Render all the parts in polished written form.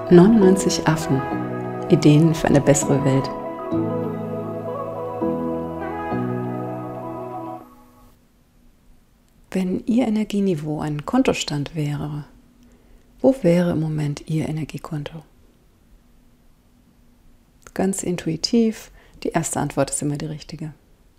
99 Affen. Ideen für eine bessere Welt. Wenn Ihr Energieniveau ein Kontostand wäre, wo wäre im Moment Ihr Energiekonto? Ganz intuitiv, die erste Antwort ist immer die richtige.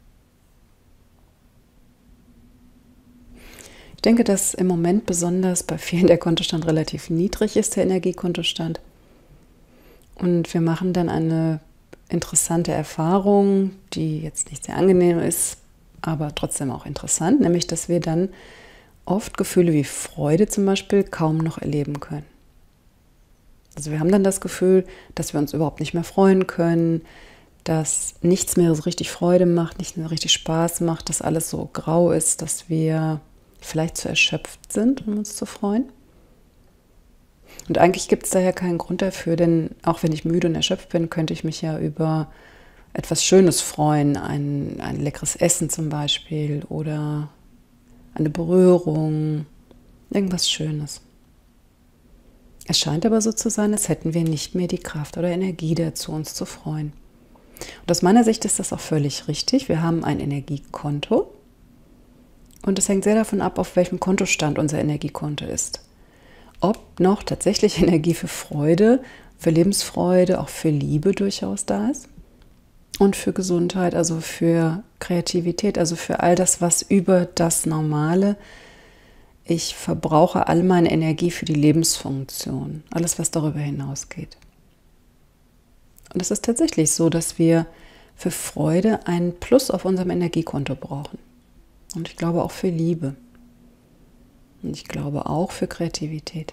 Ich denke, dass im Moment besonders bei vielen der Kontostand relativ niedrig ist, der Energiekontostand. Und wir machen dann eine interessante Erfahrung, die jetzt nicht sehr angenehm ist, aber trotzdem auch interessant, nämlich dass wir dann oft Gefühle wie Freude zum Beispiel kaum noch erleben können. Also wir haben dann das Gefühl, dass wir uns überhaupt nicht mehr freuen können, dass nichts mehr so richtig Freude macht, nichts mehr richtig Spaß macht, dass alles so grau ist, dass wir vielleicht zu erschöpft sind, um uns zu freuen. Und eigentlich gibt es daher keinen Grund dafür, denn auch wenn ich müde und erschöpft bin, könnte ich mich ja über etwas Schönes freuen, ein leckeres Essen zum Beispiel oder eine Berührung, irgendwas Schönes. Es scheint aber so zu sein, als hätten wir nicht mehr die Kraft oder Energie dazu, uns zu freuen. Und aus meiner Sicht ist das auch völlig richtig. Wir haben ein Energiekonto und es hängt sehr davon ab, auf welchem Kontostand unser Energiekonto ist. Ob noch tatsächlich Energie für Freude, für Lebensfreude, auch für Liebe durchaus da ist und für Gesundheit, also für Kreativität, also für all das, was über das Normale. Ich verbrauche all meine Energie für die Lebensfunktion, alles, was darüber hinausgeht. Und es ist tatsächlich so, dass wir für Freude einen Plus auf unserem Energiekonto brauchen. Und ich glaube auch für Liebe. Und ich glaube auch für Kreativität.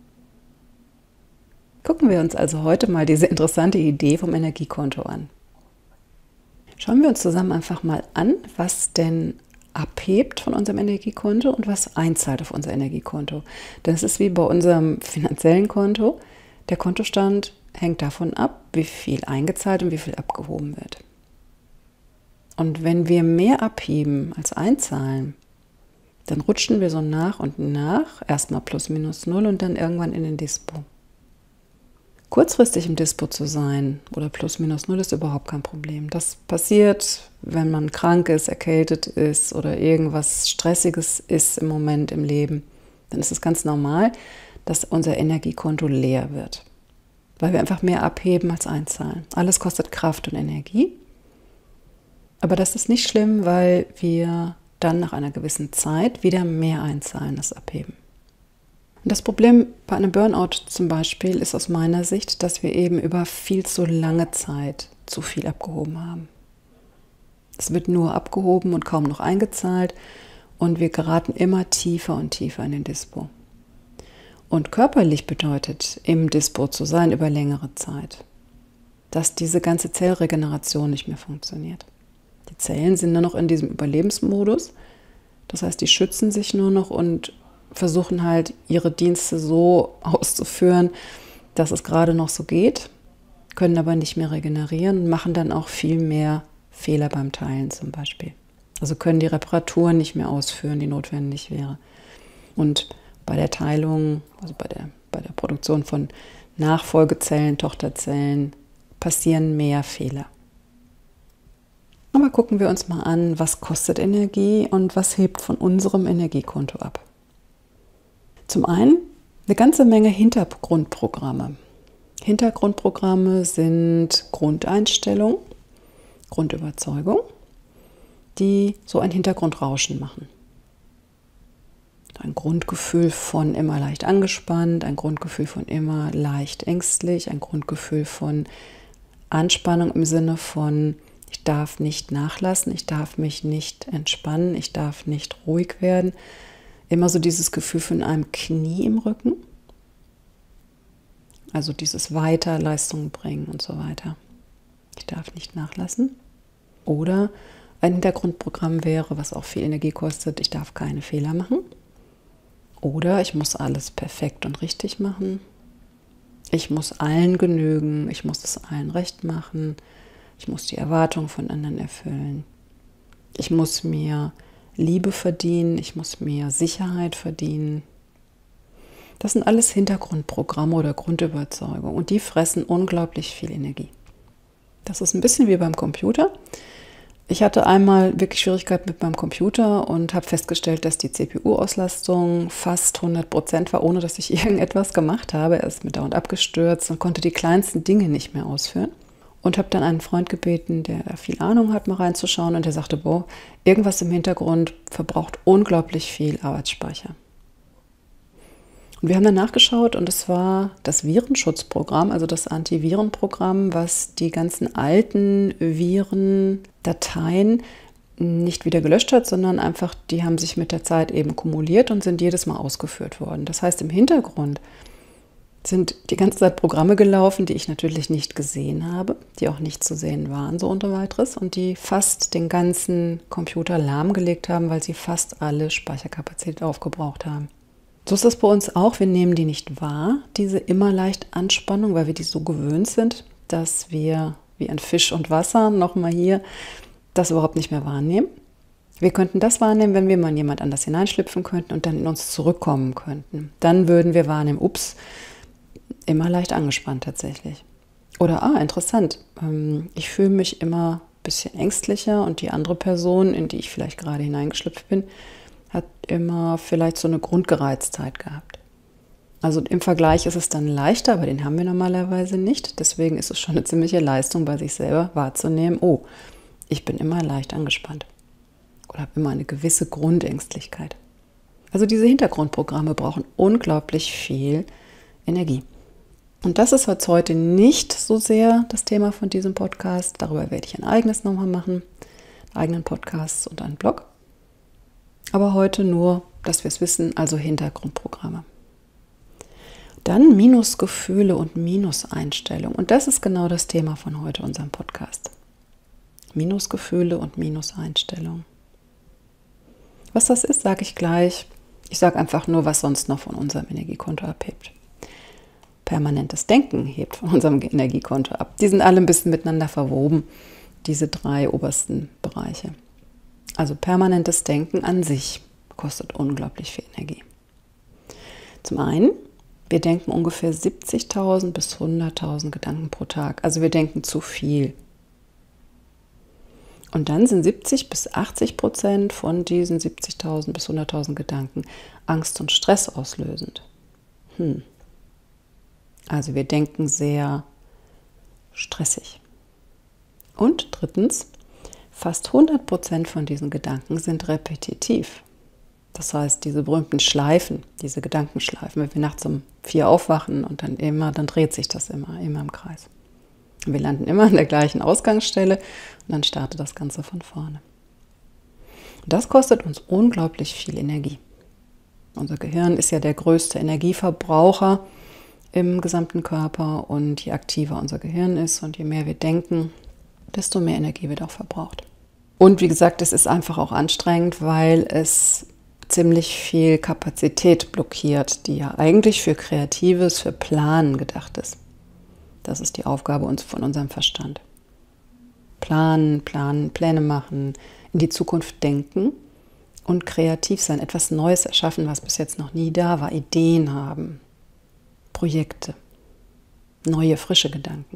Gucken wir uns also heute mal diese interessante Idee vom Energiekonto an. Schauen wir uns zusammen einfach mal an, was denn abhebt von unserem Energiekonto und was einzahlt auf unser Energiekonto. Denn es ist wie bei unserem finanziellen Konto. Der Kontostand hängt davon ab, wie viel eingezahlt und wie viel abgehoben wird. Und wenn wir mehr abheben als einzahlen, dann rutschen wir so nach und nach, erstmal plus minus null und dann irgendwann in den Dispo. Kurzfristig im Dispo zu sein oder plus minus null ist überhaupt kein Problem. Das passiert, wenn man krank ist, erkältet ist oder irgendwas Stressiges ist im Moment im Leben. Dann ist es ganz normal, dass unser Energiekonto leer wird, weil wir einfach mehr abheben als einzahlen. Alles kostet Kraft und Energie. Aber das ist nicht schlimm, weil wir dann nach einer gewissen Zeit wieder mehr einzahlen als abheben. Und das Problem bei einem Burnout zum Beispiel ist aus meiner Sicht, dass wir eben über viel zu lange Zeit zu viel abgehoben haben. Es wird nur abgehoben und kaum noch eingezahlt und wir geraten immer tiefer und tiefer in den Dispo. Und körperlich bedeutet, im Dispo zu sein über längere Zeit, dass diese ganze Zellregeneration nicht mehr funktioniert. Die Zellen sind nur noch in diesem Überlebensmodus. Das heißt, die schützen sich nur noch und versuchen halt ihre Dienste so auszuführen, dass es gerade noch so geht, können aber nicht mehr regenerieren und machen dann auch viel mehr Fehler beim Teilen zum Beispiel. Also können die Reparaturen nicht mehr ausführen, die notwendig wäre. Und bei der Teilung, also bei der Produktion von Nachfolgezellen, Tochterzellen, passieren mehr Fehler. Aber gucken wir uns mal an, was kostet Energie und was hebt von unserem Energiekonto ab. Zum einen eine ganze Menge Hintergrundprogramme. Hintergrundprogramme sind Grundeinstellungen, Grundüberzeugung, die so ein Hintergrundrauschen machen. Ein Grundgefühl von immer leicht angespannt, ein Grundgefühl von immer leicht ängstlich, ein Grundgefühl von Anspannung im Sinne von ich darf nicht nachlassen, ich darf mich nicht entspannen, ich darf nicht ruhig werden. Immer so dieses Gefühl von einem Knie im Rücken. Also dieses weiter Leistung bringen und so weiter. Ich darf nicht nachlassen. Oder ein Hintergrundprogramm wäre, was auch viel Energie kostet, ich darf keine Fehler machen. Oder ich muss alles perfekt und richtig machen. Ich muss allen genügen, ich muss es allen recht machen. Ich muss die Erwartungen von anderen erfüllen. Ich muss mir Liebe verdienen, ich muss mir Sicherheit verdienen. Das sind alles Hintergrundprogramme oder Grundüberzeugungen und die fressen unglaublich viel Energie. Das ist ein bisschen wie beim Computer. Ich hatte einmal wirklich Schwierigkeiten mit meinem Computer und habe festgestellt, dass die CPU-Auslastung fast 100% war, ohne dass ich irgendetwas gemacht habe. Er ist mir dauernd abgestürzt und konnte die kleinsten Dinge nicht mehr ausführen. Und habe dann einen Freund gebeten, der viel Ahnung hat, mal reinzuschauen. Und der sagte, boah, irgendwas im Hintergrund verbraucht unglaublich viel Arbeitsspeicher. Und wir haben dann nachgeschaut und es war das Virenschutzprogramm, also das Antivirenprogramm, was die ganzen alten Virendateien nicht wieder gelöscht hat, sondern einfach, die haben sich mit der Zeit eben kumuliert und sind jedes Mal ausgeführt worden. Das heißt, im Hintergrund sind die ganze Zeit Programme gelaufen, die ich natürlich nicht gesehen habe, die auch nicht zu sehen waren, so unter weiteres, und die fast den ganzen Computer lahmgelegt haben, weil sie fast alle Speicherkapazität aufgebraucht haben. So ist das bei uns auch. Wir nehmen die nicht wahr, diese immer leicht Anspannung, weil wir die so gewöhnt sind, dass wir wie ein Fisch und Wasser, nochmal hier, das überhaupt nicht mehr wahrnehmen. Wir könnten das wahrnehmen, wenn wir mal in jemand anders hineinschlüpfen könnten und dann in uns zurückkommen könnten. Dann würden wir wahrnehmen, ups, immer leicht angespannt tatsächlich. Oder, interessant, ich fühle mich immer ein bisschen ängstlicher und die andere Person, in die ich vielleicht gerade hineingeschlüpft bin, hat immer vielleicht so eine Grundgereiztheit gehabt. Also im Vergleich ist es dann leichter, aber den haben wir normalerweise nicht. Deswegen ist es schon eine ziemliche Leistung, bei sich selber wahrzunehmen, oh, ich bin immer leicht angespannt oder habe immer eine gewisse Grundängstlichkeit. Also diese Hintergrundprogramme brauchen unglaublich viel Energie. Und das ist jetzt heute nicht so sehr das Thema von diesem Podcast. Darüber werde ich ein eigenes nochmal machen, einen eigenen Podcast und einen Blog. Aber heute nur, dass wir es wissen, also Hintergrundprogramme. Dann Minusgefühle und Minuseinstellungen. Und das ist genau das Thema von heute, unserem Podcast. Minusgefühle und Minuseinstellungen. Was das ist, sage ich gleich. Ich sage einfach nur, was sonst noch von unserem Energiekonto abhebt. Permanentes Denken hebt von unserem Energiekonto ab. Die sind alle ein bisschen miteinander verwoben, diese 3 obersten Bereiche. Also permanentes Denken an sich kostet unglaublich viel Energie. Zum einen, wir denken ungefähr 70.000 bis 100.000 Gedanken pro Tag. Also wir denken zu viel. Und dann sind 70 bis 80% von diesen 70.000 bis 100.000 Gedanken Angst und Stress auslösend. Also wir denken sehr stressig. Und drittens, fast 100% von diesen Gedanken sind repetitiv. Das heißt, diese berühmten Schleifen, diese Gedankenschleifen, wenn wir nachts um 4 aufwachen und dann dreht sich das immer im Kreis. Und wir landen immer an der gleichen Ausgangsstelle und dann startet das Ganze von vorne. Und das kostet uns unglaublich viel Energie. Unser Gehirn ist ja der größte Energieverbraucher im gesamten Körper und je aktiver unser Gehirn ist und je mehr wir denken, desto mehr Energie wird auch verbraucht. Und wie gesagt, es ist einfach auch anstrengend, weil es ziemlich viel Kapazität blockiert, die ja eigentlich für Kreatives, für Planen gedacht ist. Das ist die Aufgabe von unserem Verstand. Planen, Pläne machen, in die Zukunft denken und kreativ sein, etwas Neues erschaffen, was bis jetzt noch nie da war, Ideen haben, Projekte, neue, frische Gedanken.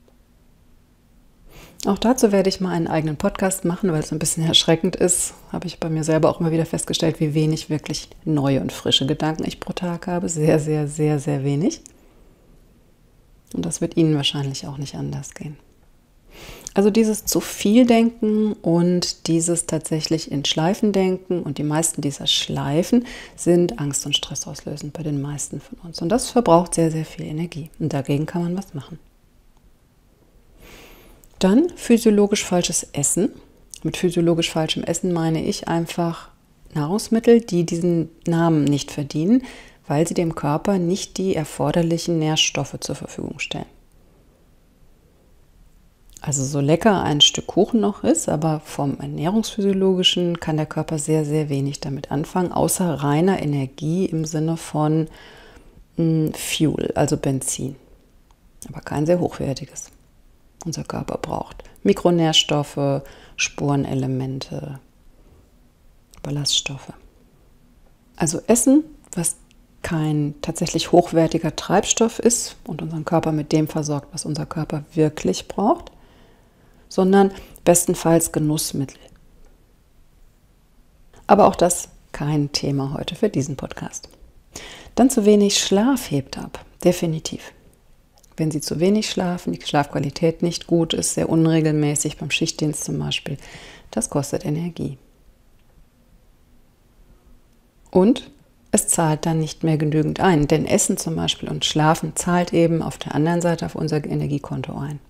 Auch dazu werde ich mal einen eigenen Podcast machen, weil es ein bisschen erschreckend ist. Habe ich bei mir selber auch immer wieder festgestellt, wie wenig wirklich neue und frische Gedanken ich pro Tag habe. Sehr, sehr, sehr, sehr wenig. Und das wird Ihnen wahrscheinlich auch nicht anders gehen. Also dieses zu viel Denken und dieses tatsächlich in Schleifen denken und die meisten dieser Schleifen sind Angst- und Stress auslösend bei den meisten von uns. Und das verbraucht sehr, sehr viel Energie. Und dagegen kann man was machen. Dann physiologisch falsches Essen. Mit physiologisch falschem Essen meine ich einfach Nahrungsmittel, die diesen Namen nicht verdienen, weil sie dem Körper nicht die erforderlichen Nährstoffe zur Verfügung stellen. Also so lecker ein Stück Kuchen noch ist, aber vom Ernährungsphysiologischen kann der Körper sehr, sehr wenig damit anfangen, außer reiner Energie im Sinne von Fuel, also Benzin. Aber kein sehr hochwertiges. Unser Körper braucht Mikronährstoffe, Spurenelemente, Ballaststoffe. Also Essen, was kein tatsächlich hochwertiger Treibstoff ist und unseren Körper mit dem versorgt, was unser Körper wirklich braucht, sondern bestenfalls Genussmittel. Aber auch das kein Thema heute für diesen Podcast. Dann zu wenig Schlaf hebt ab, definitiv. Wenn Sie zu wenig schlafen, die Schlafqualität nicht gut ist, sehr unregelmäßig beim Schichtdienst zum Beispiel, das kostet Energie. Und es zahlt dann nicht mehr genügend ein, denn Essen zum Beispiel und Schlafen zahlt eben auf der anderen Seite auf unser Energiekonto ein.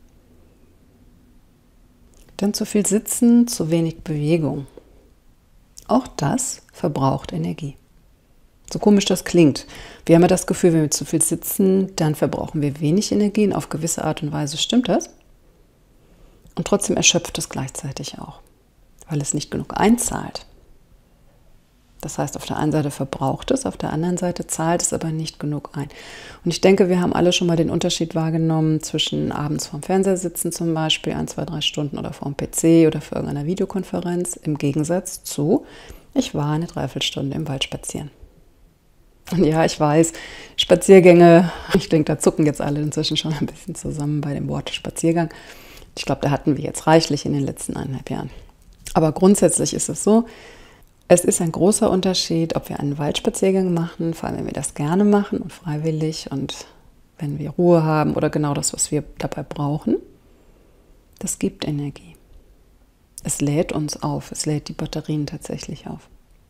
Dann zu viel Sitzen, zu wenig Bewegung. Auch das verbraucht Energie. So komisch das klingt. Wir haben ja das Gefühl, wenn wir zu viel sitzen, dann verbrauchen wir wenig Energie und auf gewisse Art und Weise stimmt das. Und trotzdem erschöpft es gleichzeitig auch, weil es nicht genug einzahlt. Das heißt, auf der einen Seite verbraucht es, auf der anderen Seite zahlt es aber nicht genug ein. Und ich denke, wir haben alle schon mal den Unterschied wahrgenommen zwischen abends vorm Fernseher sitzen zum Beispiel, 1, 2, 3 Stunden oder vorm PC oder für irgendeine Videokonferenz, im Gegensatz zu, ich war eine Dreiviertelstunde im Wald spazieren. Und ja, ich weiß, Spaziergänge, ich denke, da zucken jetzt alle inzwischen schon ein bisschen zusammen bei dem Wort Spaziergang. Ich glaube, da hatten wir jetzt reichlich in den letzten 1,5 Jahren. Aber grundsätzlich ist es so, es ist ein großer Unterschied, ob wir einen Waldspaziergang machen, vor allem wenn wir das gerne machen und freiwillig und wenn wir Ruhe haben oder genau das, was wir dabei brauchen. Das gibt Energie. Es lädt uns auf, es lädt die Batterien tatsächlich auf.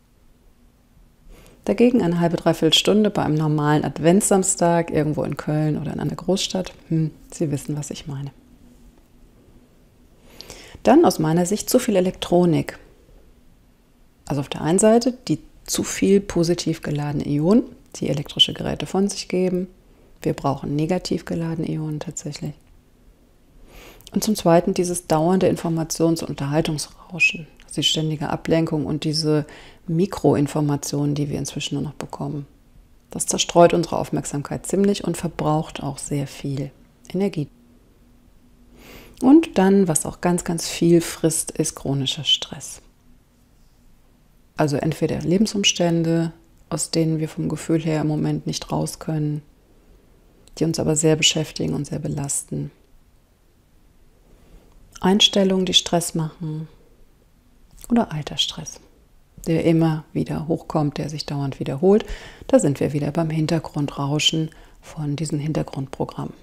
Dagegen eine halbe, dreiviertel Stunde bei einem normalen Adventssamstag irgendwo in Köln oder in einer Großstadt, Sie wissen, was ich meine. Dann aus meiner Sicht zu viel Elektronik. Also auf der einen Seite die zu viel positiv geladene Ionen, die elektrische Geräte von sich geben. Wir brauchen negativ geladene Ionen tatsächlich. Und zum Zweiten dieses dauernde Informations- und Unterhaltungsrauschen, also die ständige Ablenkung und diese Mikroinformationen, die wir inzwischen nur noch bekommen. Das zerstreut unsere Aufmerksamkeit ziemlich und verbraucht auch sehr viel Energie. Und dann, was auch ganz, ganz viel frisst, ist chronischer Stress. Also entweder Lebensumstände, aus denen wir vom Gefühl her im Moment nicht raus können, die uns aber sehr beschäftigen und sehr belasten. Einstellungen, die Stress machen oder Altersstress, der immer wieder hochkommt, der sich dauernd wiederholt. Da sind wir wieder beim Hintergrundrauschen von diesen Hintergrundprogrammen.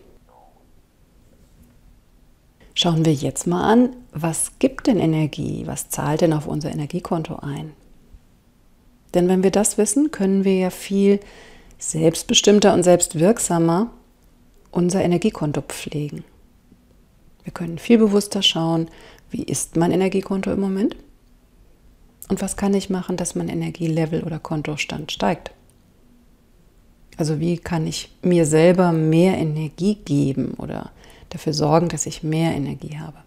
Schauen wir jetzt mal an, was gibt denn Energie? Was zahlt denn auf unser Energiekonto ein? Denn wenn wir das wissen, können wir ja viel selbstbestimmter und selbstwirksamer unser Energiekonto pflegen. Wir können viel bewusster schauen, wie ist mein Energiekonto im Moment und was kann ich machen, dass mein Energielevel oder Kontostand steigt. Also wie kann ich mir selber mehr Energie geben oder dafür sorgen, dass ich mehr Energie habe.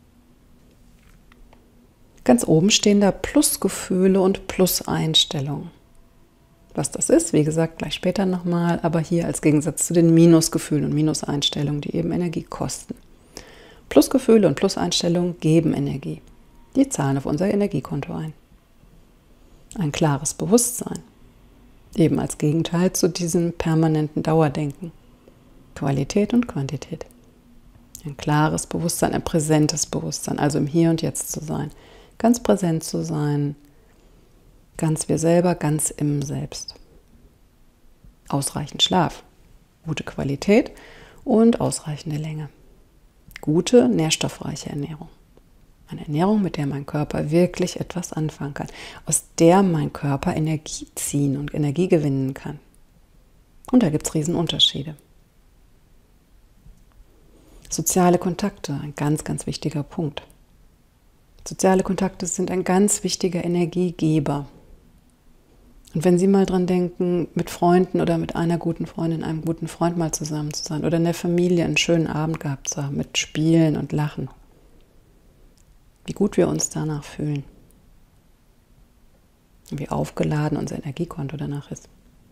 Ganz oben stehen da Plusgefühle und Pluseinstellungen. Was das ist, wie gesagt, gleich später nochmal, aber hier als Gegensatz zu den Minusgefühlen und Minuseinstellungen, die eben Energie kosten. Plusgefühle und Pluseinstellungen geben Energie. Die zahlen auf unser Energiekonto ein. Ein klares Bewusstsein. Eben als Gegenteil zu diesem permanenten Dauerdenken. Qualität und Quantität. Ein klares Bewusstsein, ein präsentes Bewusstsein, also im Hier und Jetzt zu sein. Ganz präsent zu sein, ganz wir selber, ganz im Selbst. Ausreichend Schlaf, gute Qualität und ausreichende Länge. Gute, nährstoffreiche Ernährung. Eine Ernährung, mit der mein Körper wirklich etwas anfangen kann, aus der mein Körper Energie ziehen und Energie gewinnen kann. Und da gibt es Riesenunterschiede. Soziale Kontakte, ein ganz, ganz wichtiger Punkt. Soziale Kontakte sind ein ganz wichtiger Energiegeber. Und wenn Sie mal dran denken, mit Freunden oder mit einer guten Freundin, einem guten Freund mal zusammen zu sein oder in der Familie einen schönen Abend gehabt zu haben, mit Spielen und Lachen, wie gut wir uns danach fühlen. Und wie aufgeladen unser Energiekonto danach ist.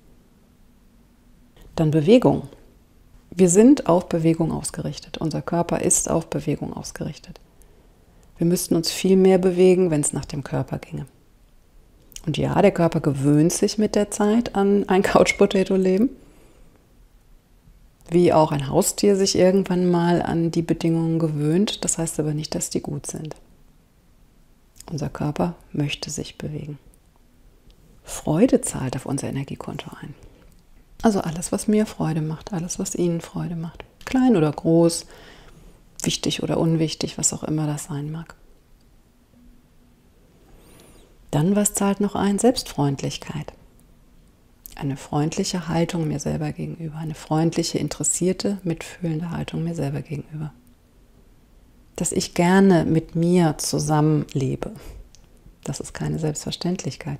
Dann Bewegung. Wir sind auf Bewegung ausgerichtet. Unser Körper ist auf Bewegung ausgerichtet. Wir müssten uns viel mehr bewegen, wenn es nach dem Körper ginge. Und ja, der Körper gewöhnt sich mit der Zeit an ein Couch-Potato-Leben, wie auch ein Haustier sich irgendwann mal an die Bedingungen gewöhnt. Das heißt aber nicht, dass die gut sind. Unser Körper möchte sich bewegen. Freude zahlt auf unser Energiekonto ein. Also alles, was mir Freude macht, alles, was Ihnen Freude macht. Klein oder groß, wichtig oder unwichtig, was auch immer das sein mag. Dann, was zahlt noch ein? Selbstfreundlichkeit. Eine freundliche Haltung mir selber gegenüber. Eine freundliche, interessierte, mitfühlende Haltung mir selber gegenüber. Dass ich gerne mit mir zusammenlebe. Das ist keine Selbstverständlichkeit.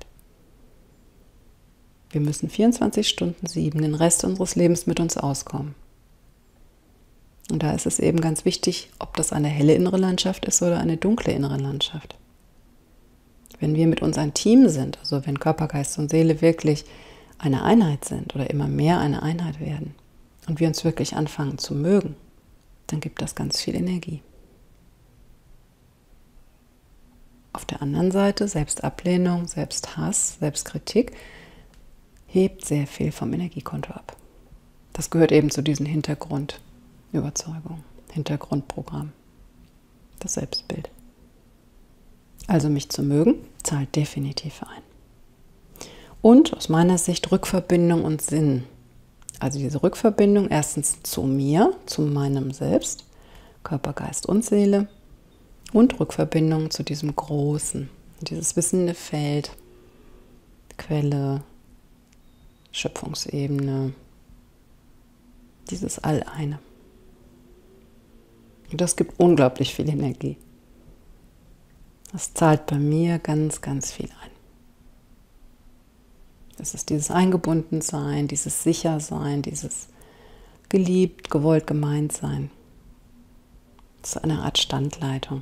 Wir müssen 24/7 den Rest unseres Lebens mit uns auskommen. Und da ist es eben ganz wichtig, ob das eine helle innere Landschaft ist oder eine dunkle innere Landschaft. Wenn wir mit uns ein Team sind, also wenn Körper, Geist und Seele wirklich eine Einheit sind oder immer mehr eine Einheit werden und wir uns wirklich anfangen zu mögen, dann gibt das ganz viel Energie. Auf der anderen Seite Selbstablehnung, Selbsthass, Selbstkritik hebt sehr viel vom Energiekonto ab. Das gehört eben zu diesen Hintergrundüberzeugungen, Hintergrundprogramm, das Selbstbild. Also mich zu mögen, zahlt definitiv ein. Und aus meiner Sicht Rückverbindung und Sinn. Also diese Rückverbindung erstens zu mir, zu meinem Selbst, Körper, Geist und Seele und Rückverbindung zu diesem Großen, dieses wissende Feld, Quelle, Schöpfungsebene, dieses All-Eine. Und das gibt unglaublich viel Energie. Das zahlt bei mir ganz, ganz viel ein. Das ist dieses Eingebundensein, dieses Sichersein, dieses geliebt, gewollt, gemeint sein. Das ist eine Art Standleitung.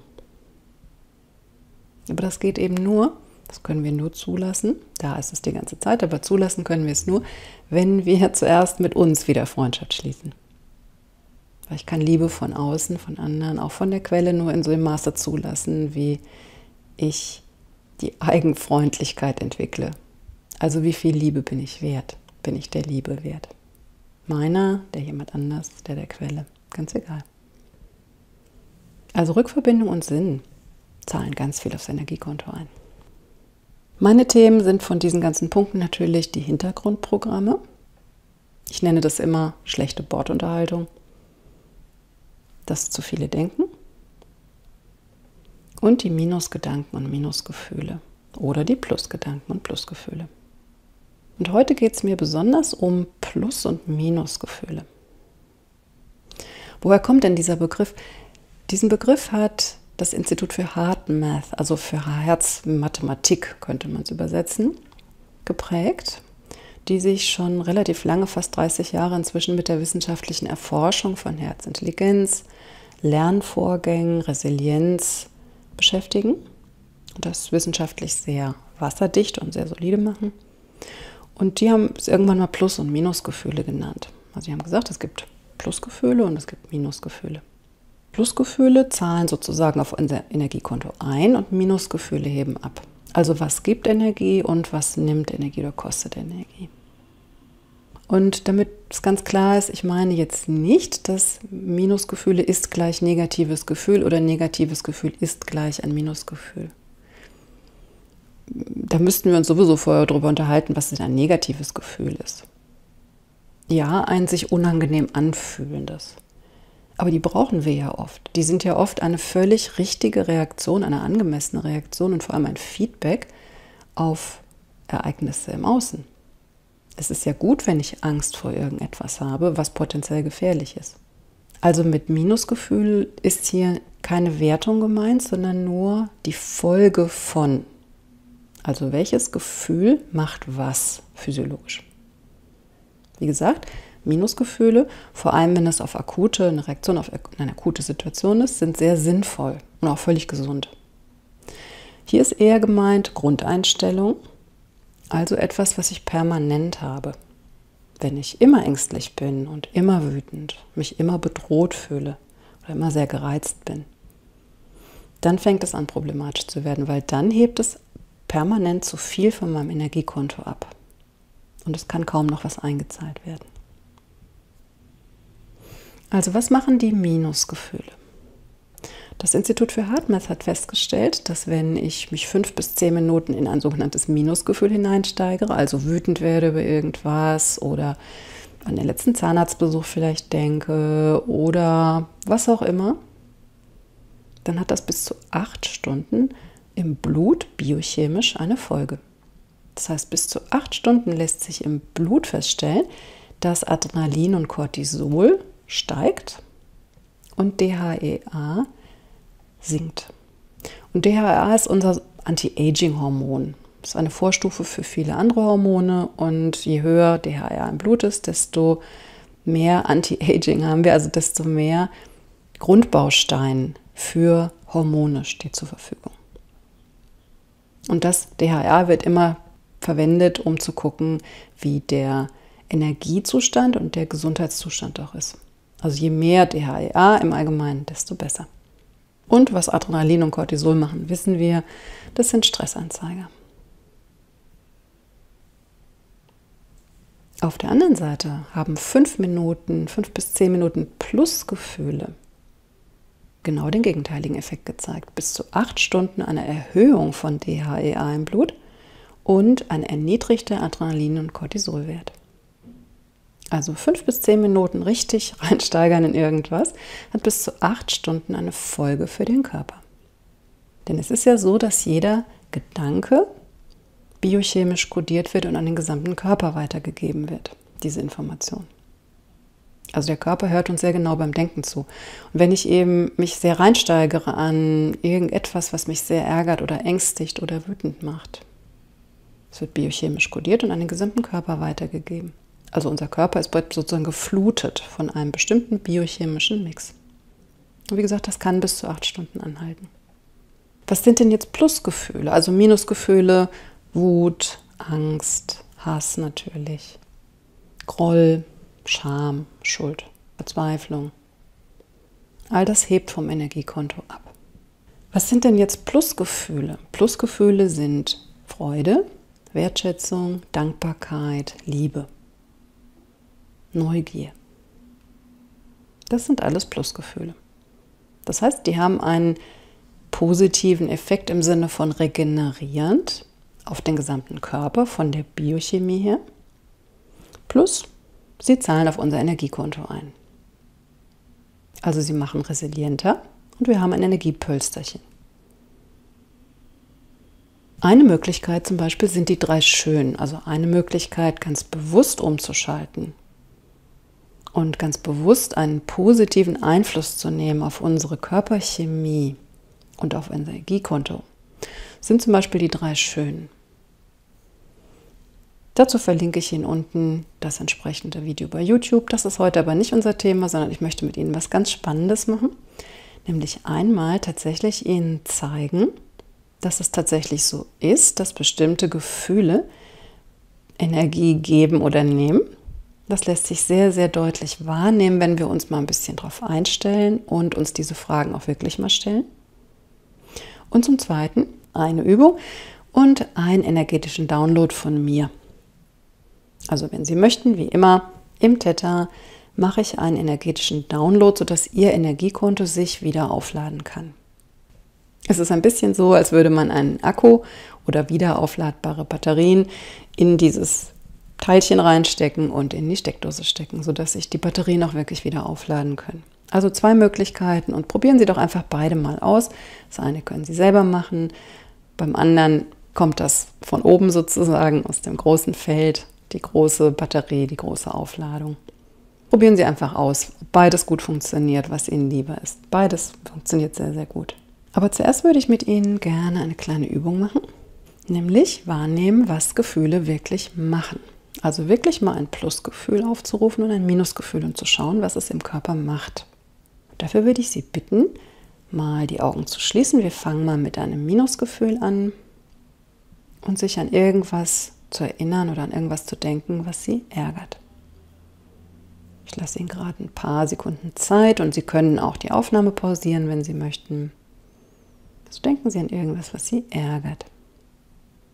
Aber das geht eben nur, das können wir nur zulassen, da ist es die ganze Zeit, aber zulassen können wir es nur, wenn wir zuerst mit uns wieder Freundschaft schließen. Weil ich kann Liebe von außen, von anderen, auch von der Quelle nur in so einem Maße zulassen, wie ich die Eigenfreundlichkeit entwickle. Also wie viel Liebe bin ich wert? Bin ich der Liebe wert? Meiner, der jemand anders, der Quelle, ganz egal. Also Rückverbindung und Sinn zahlen ganz viel aufs Energiekonto ein. Meine Themen sind von diesen ganzen Punkten natürlich die Hintergrundprogramme. Ich nenne das immer schlechte Bordunterhaltung. Das zu viele denken. Und die Minusgedanken und Minusgefühle. Oder die Plusgedanken und Plusgefühle. Und heute geht es mir besonders um Plus- und Minusgefühle. Woher kommt denn dieser Begriff? Diesen Begriff hat das Institut für Heart Math, also für Herzmathematik könnte man es übersetzen, geprägt, die sich schon relativ lange, fast 30 Jahre inzwischen mit der wissenschaftlichen Erforschung von Herzintelligenz, Lernvorgängen, Resilienz beschäftigen und das wissenschaftlich sehr wasserdicht und sehr solide machen. Und die haben es irgendwann mal Plus- und Minusgefühle genannt. Also die haben gesagt, es gibt Plusgefühle und es gibt Minusgefühle. Plusgefühle zahlen sozusagen auf unser Energiekonto ein und Minusgefühle heben ab. Also was gibt Energie und was nimmt Energie oder kostet Energie. Und damit es ganz klar ist, ich meine jetzt nicht, dass Minusgefühle ist gleich negatives Gefühl oder negatives Gefühl ist gleich ein Minusgefühl. Da müssten wir uns sowieso vorher darüber unterhalten, was denn ein negatives Gefühl ist. Ja, ein sich unangenehm anfühlendes. Aber die brauchen wir ja oft. Die sind ja oft eine völlig richtige Reaktion, eine angemessene Reaktion und vor allem ein Feedback auf Ereignisse im Außen. Es ist ja gut, wenn ich Angst vor irgendetwas habe, was potenziell gefährlich ist. Also mit Minusgefühl ist hier keine Wertung gemeint, sondern nur die Folge von. Also welches Gefühl macht was physiologisch? Wie gesagt, Minusgefühle, vor allem wenn es auf eine Reaktion auf eine akute Situation ist, sind sehr sinnvoll und auch völlig gesund. Hier ist eher gemeint Grundeinstellung, also etwas, was ich permanent habe. Wenn ich immer ängstlich bin und immer wütend, mich immer bedroht fühle oder immer sehr gereizt bin, dann fängt es an problematisch zu werden, weil dann hebt es permanent zu viel von meinem Energiekonto ab. Und es kann kaum noch was eingezahlt werden. Also was machen die Minusgefühle? Das Institut für HeartMath hat festgestellt, dass wenn ich mich 5 bis 10 Minuten in ein sogenanntes Minusgefühl hineinsteigere, also wütend werde über irgendwas oder an den letzten Zahnarztbesuch vielleicht denke oder was auch immer, dann hat das bis zu 8 Stunden im Blut biochemisch eine Folge. Das heißt, bis zu 8 Stunden lässt sich im Blut feststellen, dass Adrenalin und Cortisol steigt und DHEA sinkt. Und DHEA ist unser Anti-Aging-Hormon. Das ist eine Vorstufe für viele andere Hormone und je höher DHEA im Blut ist, desto mehr Anti-Aging haben wir, also desto mehr Grundbaustein für Hormone steht zur Verfügung. Und das DHEA wird immer verwendet, um zu gucken, wie der Energiezustand und der Gesundheitszustand auch ist. Also je mehr DHEA im Allgemeinen, desto besser. Und was Adrenalin und Cortisol machen, wissen wir, das sind Stressanzeiger. Auf der anderen Seite haben 5 bis 10 Minuten Plusgefühle genau den gegenteiligen Effekt gezeigt. Bis zu 8 Stunden eine Erhöhung von DHEA im Blut und ein erniedrigter Adrenalin- und Cortisolwert. Also 5 bis 10 Minuten richtig reinsteigern in irgendwas, hat bis zu 8 Stunden eine Folge für den Körper. Denn es ist ja so, dass jeder Gedanke biochemisch kodiert wird und an den gesamten Körper weitergegeben wird, diese Information. Also der Körper hört uns sehr genau beim Denken zu. Und wenn ich eben mich sehr reinsteigere an irgendetwas, was mich sehr ärgert oder ängstigt oder wütend macht, es wird biochemisch kodiert und an den gesamten Körper weitergegeben. Also unser Körper ist sozusagen geflutet von einem bestimmten biochemischen Mix. Und wie gesagt, das kann bis zu 8 Stunden anhalten. Was sind denn jetzt Plusgefühle? Also Minusgefühle, Wut, Angst, Hass natürlich, Groll, Scham, Schuld, Verzweiflung. All das hebt vom Energiekonto ab. Was sind denn jetzt Plusgefühle? Plusgefühle sind Freude, Wertschätzung, Dankbarkeit, Liebe. Neugier. Das sind alles Plusgefühle. Das heißt, die haben einen positiven Effekt im Sinne von regenerierend auf den gesamten Körper von der Biochemie her. Plus, sie zahlen auf unser Energiekonto ein. Also sie machen resilienter und wir haben ein Energiepölsterchen. Eine Möglichkeit zum Beispiel sind die 3 Schönen. Also eine Möglichkeit, ganz bewusst umzuschalten und ganz bewusst einen positiven Einfluss zu nehmen auf unsere Körperchemie und auf unser Energiekonto, sind zum Beispiel die 3 Schönen. Dazu verlinke ich Ihnen unten das entsprechende Video bei YouTube. Das ist heute aber nicht unser Thema, sondern ich möchte mit Ihnen was ganz Spannendes machen. Nämlich einmal tatsächlich Ihnen zeigen, dass es tatsächlich so ist, dass bestimmte Gefühle Energie geben oder nehmen. Das lässt sich sehr, sehr deutlich wahrnehmen, wenn wir uns mal ein bisschen drauf einstellen und uns diese Fragen auch wirklich mal stellen. Und zum Zweiten eine Übung und einen energetischen Download von mir. Also wenn Sie möchten, wie immer, im Theta mache ich einen energetischen Download, sodass Ihr Energiekonto sich wieder aufladen kann. Es ist ein bisschen so, als würde man einen Akku oder wieder aufladbare Batterien in dieses Teilchen reinstecken und in die Steckdose stecken, sodass sich die Batterien auch wirklich wieder aufladen können. Also 2 Möglichkeiten und probieren Sie doch einfach beide mal aus. Das eine können Sie selber machen, beim anderen kommt das von oben sozusagen aus dem großen Feld, die große Batterie, die große Aufladung. Probieren Sie einfach aus, ob beides gut funktioniert, was Ihnen lieber ist. Beides funktioniert sehr, sehr gut. Aber zuerst würde ich mit Ihnen gerne eine kleine Übung machen, nämlich wahrnehmen, was Gefühle wirklich machen. Also wirklich mal ein Plusgefühl aufzurufen und ein Minusgefühl und zu schauen, was es im Körper macht. Dafür würde ich Sie bitten, mal die Augen zu schließen. Wir fangen mal mit einem Minusgefühl an und sich an irgendwas zu erinnern oder an irgendwas zu denken, was Sie ärgert. Ich lasse Ihnen gerade ein paar Sekunden Zeit und Sie können auch die Aufnahme pausieren, wenn Sie möchten. Also denken Sie an irgendwas, was Sie ärgert.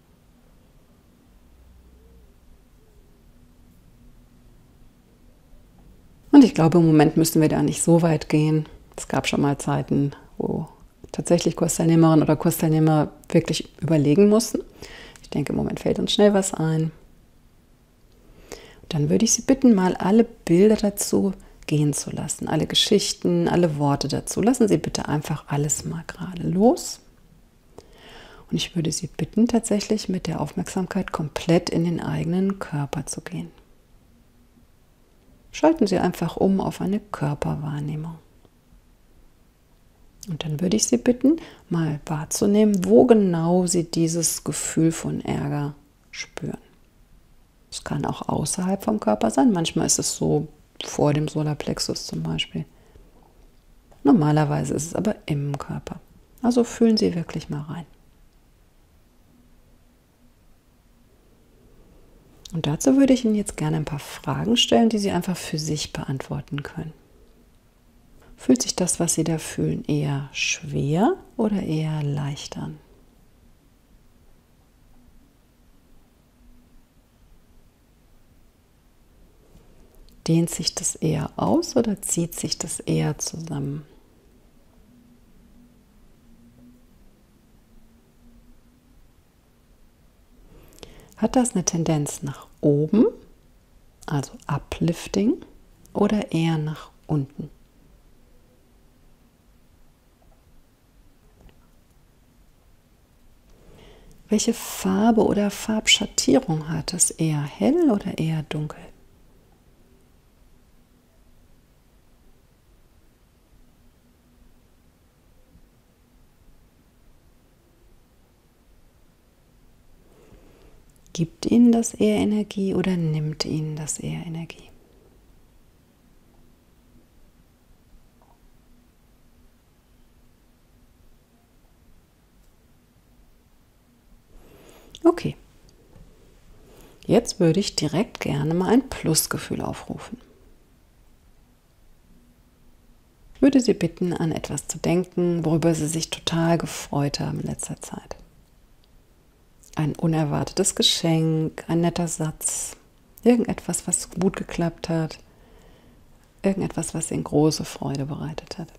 Und ich glaube, im Moment müssen wir da nicht so weit gehen. Es gab schon mal Zeiten, wo tatsächlich Kursteilnehmerinnen oder Kursteilnehmer wirklich überlegen mussten. Ich denke, im Moment fällt uns schnell was ein. Und dann würde ich Sie bitten, mal alle Bilder dazu gehen zu lassen, alle Geschichten, alle Worte dazu. Lassen Sie bitte einfach alles mal gerade los. Und ich würde Sie bitten, tatsächlich mit der Aufmerksamkeit komplett in den eigenen Körper zu gehen. Schalten Sie einfach um auf eine Körperwahrnehmung. Und dann würde ich Sie bitten, mal wahrzunehmen, wo genau Sie dieses Gefühl von Ärger spüren. Es kann auch außerhalb vom Körper sein. Manchmal ist es so vor dem Solarplexus zum Beispiel. Normalerweise ist es aber im Körper. Also fühlen Sie wirklich mal rein. Und dazu würde ich Ihnen jetzt gerne ein paar Fragen stellen, die Sie einfach für sich beantworten können. Fühlt sich das, was Sie da fühlen, eher schwer oder eher leicht an? Dehnt sich das eher aus oder zieht sich das eher zusammen? Hat das eine Tendenz nach oben, also uplifting, oder eher nach unten? Welche Farbe oder Farbschattierung hat es? Eher hell oder eher dunkel? Gibt Ihnen das eher Energie oder nimmt Ihnen das eher Energie? Okay, jetzt würde ich direkt gerne mal ein Plusgefühl aufrufen. Ich würde Sie bitten, an etwas zu denken, worüber Sie sich total gefreut haben in letzter Zeit. Ein unerwartetes Geschenk, ein netter Satz, irgendetwas, was gut geklappt hat, irgendetwas, was Ihnen große Freude bereitet hat.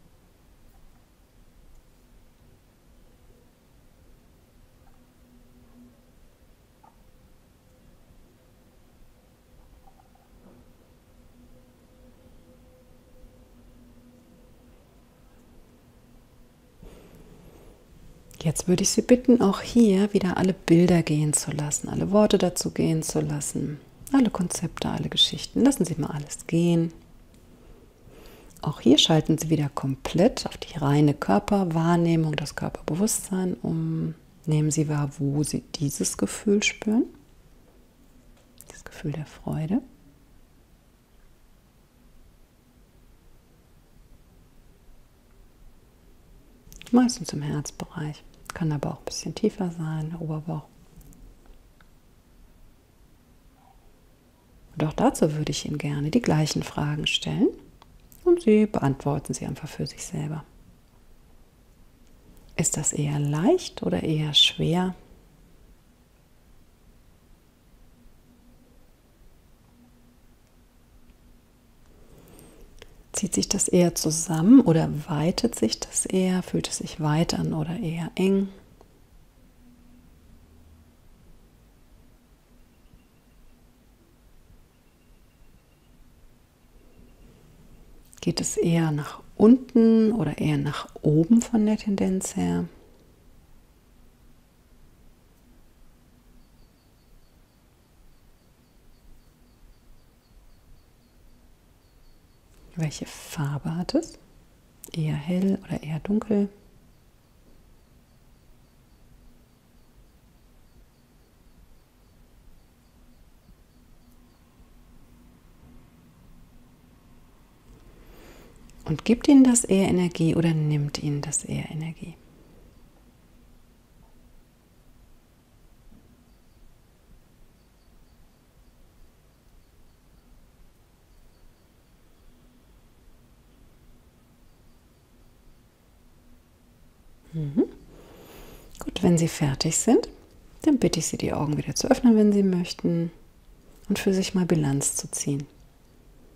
Jetzt würde ich Sie bitten, auch hier wieder alle Bilder gehen zu lassen, alle Worte dazu gehen zu lassen, alle Konzepte, alle Geschichten. Lassen Sie mal alles gehen. Auch hier schalten Sie wieder komplett auf die reine Körperwahrnehmung, das Körperbewusstsein um. Nehmen Sie wahr, wo Sie dieses Gefühl spüren, das Gefühl der Freude. Meistens im Herzbereich, kann aber auch ein bisschen tiefer sein, der Oberbauch. Und auch dazu würde ich Ihnen gerne die gleichen Fragen stellen und Sie beantworten sie einfach für sich selber. Ist das eher leicht oder eher schwer? Zieht sich das eher zusammen oder weitet sich das eher? Fühlt es sich weit an oder eher eng? Geht es eher nach unten oder eher nach oben von der Tendenz her? Welche Farbe hat es? Eher hell oder eher dunkel? Und gibt Ihnen das eher Energie oder nimmt Ihnen das eher Energie? Gut, wenn Sie fertig sind, dann bitte ich Sie, die Augen wieder zu öffnen, wenn Sie möchten, und für sich mal Bilanz zu ziehen.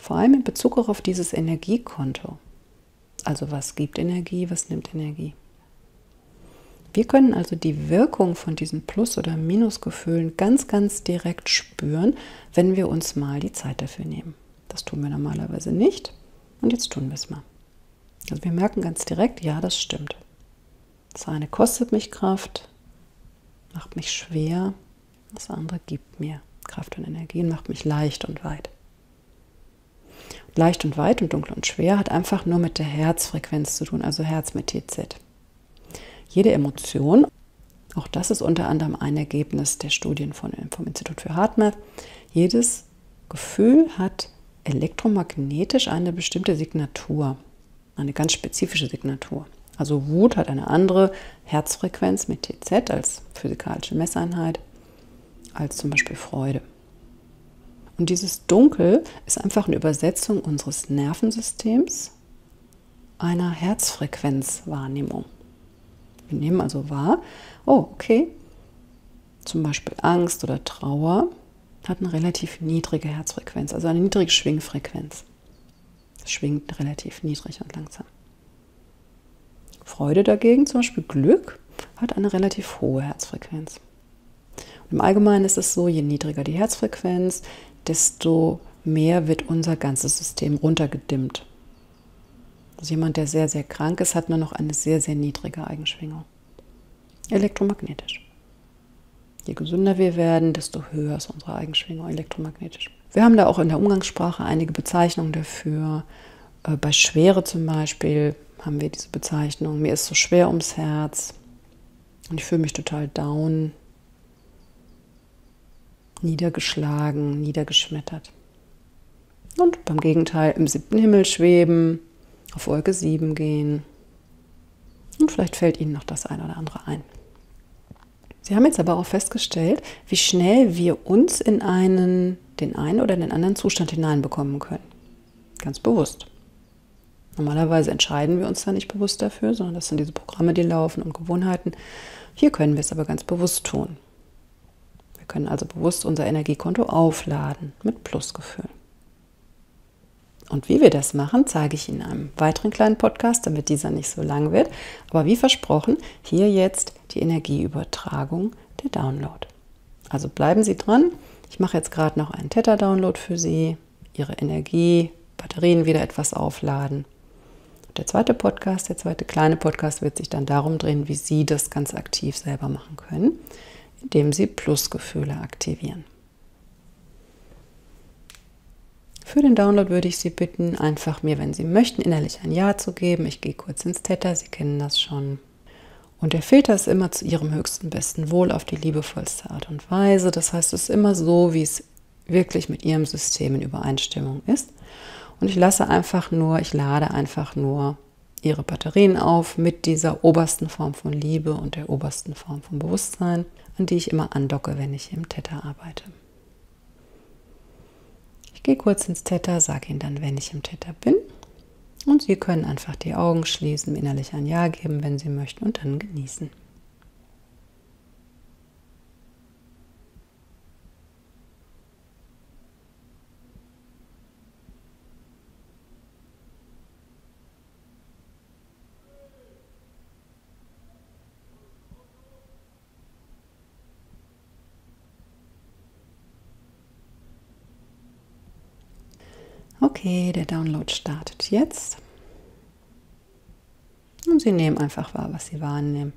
Vor allem in Bezug auch auf dieses Energiekonto. Also was gibt Energie, was nimmt Energie? Wir können also die Wirkung von diesen Plus- oder Minusgefühlen ganz, ganz direkt spüren, wenn wir uns mal die Zeit dafür nehmen. Das tun wir normalerweise nicht und jetzt tun wir es mal. Also wir merken ganz direkt, ja, das stimmt. Das eine kostet mich Kraft, macht mich schwer, das andere gibt mir Kraft und Energie und macht mich leicht und weit. Leicht und weit und dunkel und schwer hat einfach nur mit der Herzfrequenz zu tun, also Herz mit TZ. Jede Emotion, auch das ist unter anderem ein Ergebnis der Studien vom Institut für HeartMath, jedes Gefühl hat elektromagnetisch eine bestimmte Signatur, eine ganz spezifische Signatur. Also Wut hat eine andere Herzfrequenz mit TZ als physikalische Messeinheit als zum Beispiel Freude. Und dieses Dunkel ist einfach eine Übersetzung unseres Nervensystems einer Herzfrequenzwahrnehmung. Wir nehmen also wahr, oh, okay, zum Beispiel Angst oder Trauer hat eine relativ niedrige Herzfrequenz, also eine niedrige Schwingfrequenz. Es schwingt relativ niedrig und langsam. Freude dagegen, zum Beispiel Glück, hat eine relativ hohe Herzfrequenz. Und im Allgemeinen ist es so, je niedriger die Herzfrequenz, desto mehr wird unser ganzes System runtergedimmt. Also jemand, der sehr, sehr krank ist, hat nur noch eine sehr, sehr niedrige Eigenschwingung. Elektromagnetisch. Je gesünder wir werden, desto höher ist unsere Eigenschwingung elektromagnetisch. Wir haben da auch in der Umgangssprache einige Bezeichnungen dafür. Bei Schwere zum Beispiel haben wir diese Bezeichnung. Mir ist so schwer ums Herz und ich fühle mich total down, niedergeschlagen, niedergeschmettert. Und beim Gegenteil, im 7. Himmel schweben, auf Wolke 7 gehen. Und vielleicht fällt Ihnen noch das eine oder andere ein. Sie haben jetzt aber auch festgestellt, wie schnell wir uns in den einen oder den anderen Zustand hineinbekommen können. Ganz bewusst. Normalerweise entscheiden wir uns da nicht bewusst dafür, sondern das sind diese Programme, die laufen und Gewohnheiten. Hier können wir es aber ganz bewusst tun. Wir können also bewusst unser Energiekonto aufladen mit Plusgefühlen. Und wie wir das machen, zeige ich Ihnen in einem weiteren kleinen Podcast, damit dieser nicht so lang wird. Aber wie versprochen, hier jetzt die Energieübertragung, der Download. Also bleiben Sie dran. Ich mache jetzt gerade noch einen Theta-Download für Sie, Ihre Energie, Batterien wieder etwas aufladen. Der zweite Podcast, der zweite kleine Podcast wird sich dann darum drehen, wie Sie das ganz aktiv selber machen können, indem Sie Plusgefühle aktivieren. Für den Download würde ich Sie bitten, einfach mir, wenn Sie möchten, innerlich ein Ja zu geben. Ich gehe kurz ins Theta, Sie kennen das schon. Und der Filter ist immer zu Ihrem höchsten, besten Wohl auf die liebevollste Art und Weise. Das heißt, es ist immer so, wie es wirklich mit Ihrem System in Übereinstimmung ist. Und ich lade einfach nur Ihre Batterien auf mit dieser obersten Form von Liebe und der obersten Form von Bewusstsein, an die ich immer andocke, wenn ich im Theta arbeite. Ich gehe kurz ins Theta, sage Ihnen dann, wenn ich im Theta bin. Und Sie können einfach die Augen schließen, innerlich ein Ja geben, wenn Sie möchten, und dann genießen. Okay, der Download startet jetzt. Und Sie nehmen einfach wahr, was Sie wahrnehmen.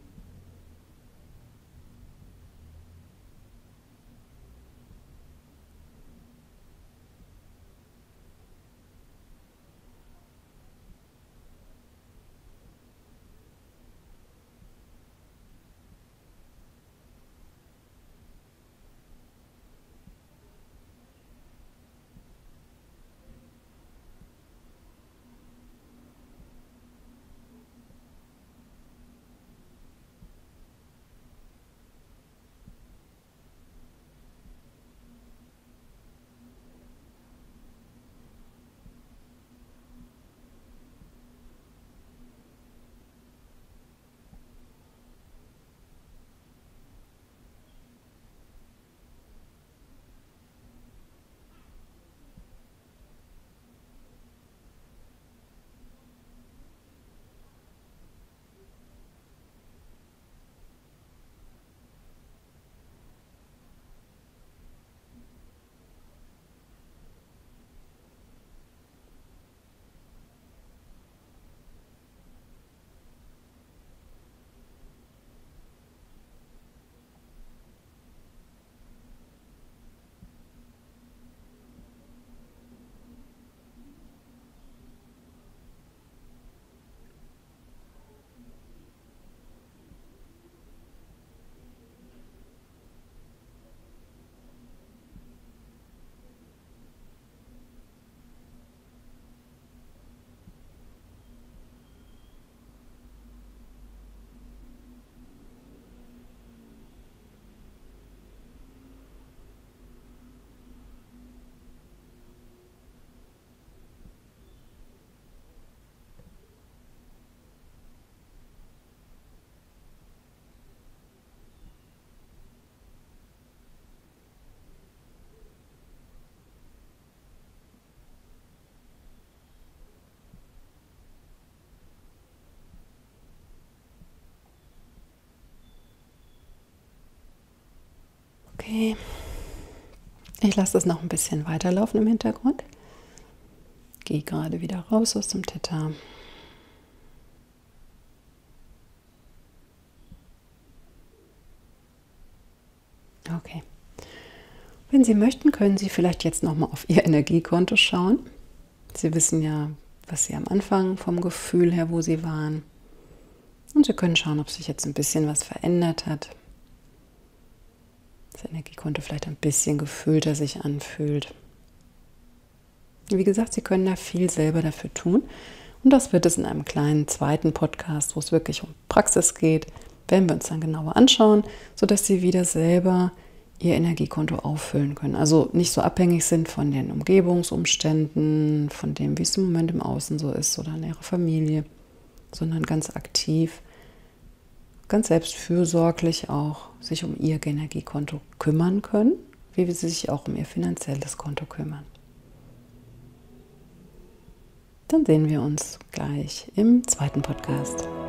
Ich lasse das noch ein bisschen weiterlaufen im Hintergrund. Gehe gerade wieder raus aus dem Theta. Okay. Wenn Sie möchten, können Sie vielleicht jetzt nochmal auf Ihr Energiekonto schauen. Sie wissen ja, was Sie am Anfang vom Gefühl her, wo Sie waren. Und Sie können schauen, ob sich jetzt ein bisschen was verändert hat. Das Energiekonto vielleicht ein bisschen gefüllter sich anfühlt. Wie gesagt, Sie können da viel selber dafür tun. Und das wird es in einem kleinen zweiten Podcast, wo es wirklich um Praxis geht, werden wir uns dann genauer anschauen, sodass Sie wieder selber Ihr Energiekonto auffüllen können. Also nicht so abhängig sind von den Umgebungsumständen, von dem, wie es im Moment im Außen so ist oder in Ihrer Familie, sondern ganz aktiv, ganz selbstfürsorglich auch sich um Ihr Energiekonto kümmern können, wie Sie sich auch um Ihr finanzielles Konto kümmern. Dann sehen wir uns gleich im zweiten Podcast.